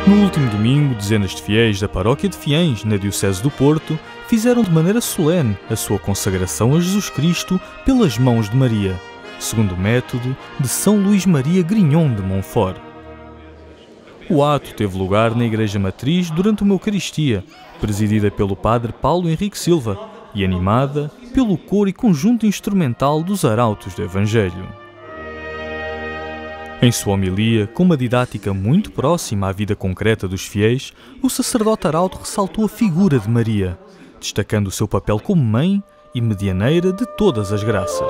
No último domingo, dezenas de fiéis da paróquia de Fiens, na Diocese do Porto, fizeram de maneira solene a sua consagração a Jesus Cristo pelas mãos de Maria, segundo o método de São Luís Maria Grignon de Montfort. O ato teve lugar na Igreja Matriz durante uma Eucaristia, presidida pelo padre Paulo Henrique Silva e animada pelo coro e conjunto instrumental dos Arautos do Evangelho. Em sua homilia, com uma didática muito próxima à vida concreta dos fiéis, o sacerdote arauto ressaltou a figura de Maria, destacando o seu papel como mãe e medianeira de todas as graças.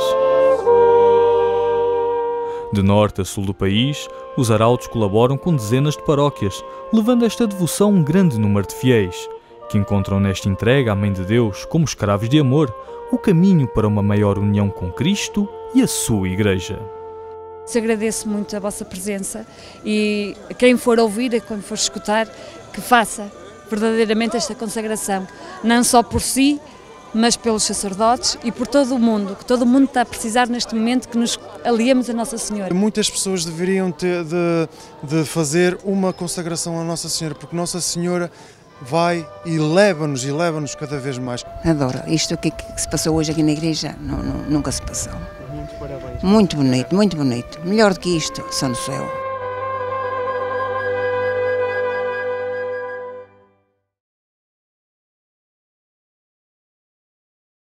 De norte a sul do país, os arautos colaboram com dezenas de paróquias, levando esta devoção um grande número de fiéis, que encontram nesta entrega à Mãe de Deus, como escravos de amor, o caminho para uma maior união com Cristo e a sua Igreja. Agradeço muito a vossa presença e a quem for ouvir e quem for escutar, que faça verdadeiramente esta consagração, não só por si, mas pelos sacerdotes e por todo o mundo, que todo o mundo está a precisar neste momento que nos aliemos a Nossa Senhora. Muitas pessoas deveriam de fazer uma consagração a Nossa Senhora, porque Nossa Senhora vai e leva-nos cada vez mais. Adoro. Isto que se passou hoje aqui na igreja, nunca se passou. Muito parabéns. Muito bonito, muito bonito. Melhor do que isto, só no céu.